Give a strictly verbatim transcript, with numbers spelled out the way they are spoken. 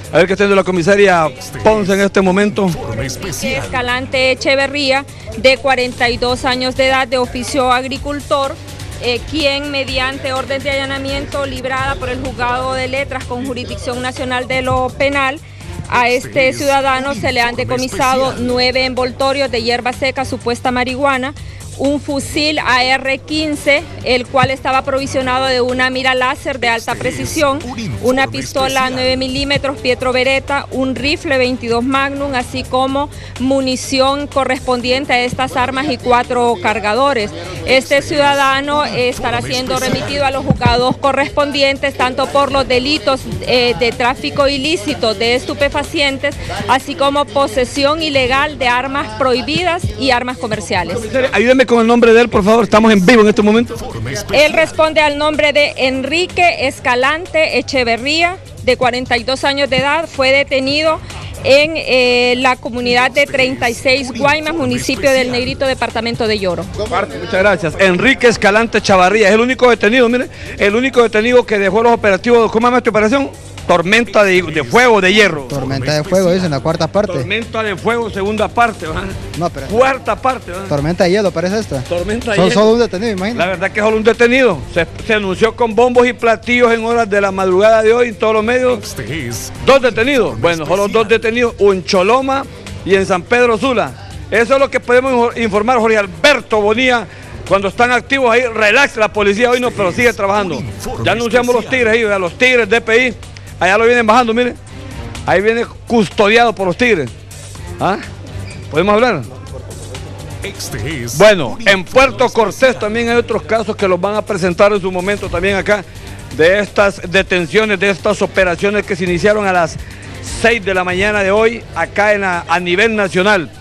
A ver qué está haciendo la comisaria Ponce en este momento. Escalante Echeverría, de cuarenta y dos años de edad, de oficio agricultor, eh, quien mediante orden de allanamiento librada por el Juzgado de Letras con jurisdicción nacional de lo penal, a este ciudadano se le han decomisado nueve envoltorios de hierba seca, supuesta marihuana, un fusil A R quince, el cual estaba provisionado de una mira láser de alta precisión, una pistola nueve milímetros Pietro Beretta, un rifle veintidós Magnum, así como munición correspondiente a estas armas y cuatro cargadores. Este ciudadano estará siendo remitido a los juzgados correspondientes, tanto por los delitos eh, de tráfico ilícito de estupefacientes, así como posesión ilegal de armas prohibidas y armas comerciales. Ayúdeme con el nombre de él, por favor, estamos en vivo en este momento. Él responde al nombre de Enrique Escalante Echeverría, de cuarenta y dos años de edad, fue detenido en eh, la comunidad de treinta y seis Guaymas, municipio del Negrito, departamento de Lloro. Muchas gracias. Enrique Escalante Chavarría es el único detenido, mire, el único detenido que dejó los operativos. ¿Cómo se llama esta operación? Tormenta de, de fuego, de hierro. Tormenta de fuego, dicen, la cuarta parte. Tormenta de fuego, segunda parte, ¿verdad? No, pero... Cuarta parte, ¿verdad? Tormenta de hielo, parece esta. Tormenta de Son hielo. solo un detenido, imagínate. La verdad que es solo un detenido. Se, se anunció con bombos y platillos en horas de la madrugada de hoy en todos los medios. Dos detenidos. Bueno, solo dos detenidos, en Choloma y en San Pedro Sula. Eso es lo que podemos informar, Jorge Alberto Bonilla. Cuando están activos ahí, relax la policía hoy, no, pero sigue trabajando. Ya anunciamos los tigres ahí, los tigres D P I. Allá lo vienen bajando, mire. Ahí viene custodiado por los tigres. ¿Ah? ¿Podemos hablar? Bueno, en Puerto Cortés también hay otros casos que los van a presentar en su momento también acá, de estas detenciones, de estas operaciones que se iniciaron a las seis de la mañana de hoy, acá en la, a nivel nacional.